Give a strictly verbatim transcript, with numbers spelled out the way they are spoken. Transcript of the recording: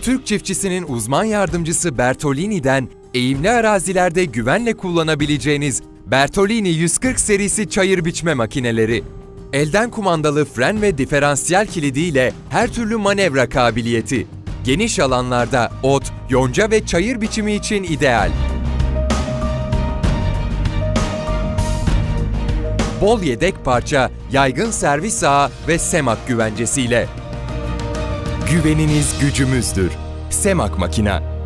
Türk çiftçisinin uzman yardımcısı Bertolini'den eğimli arazilerde güvenle kullanabileceğiniz Bertolini yüz kırk serisi çayır biçme makineleri. Elden kumandalı fren ve diferansiyel kilidiyle her türlü manevra kabiliyeti. Geniş alanlarda ot, yonca ve çayır biçimi için ideal. Bol yedek parça, yaygın servis ağı ve Semak güvencesiyle. Güveniniz gücümüzdür. Semak Makina.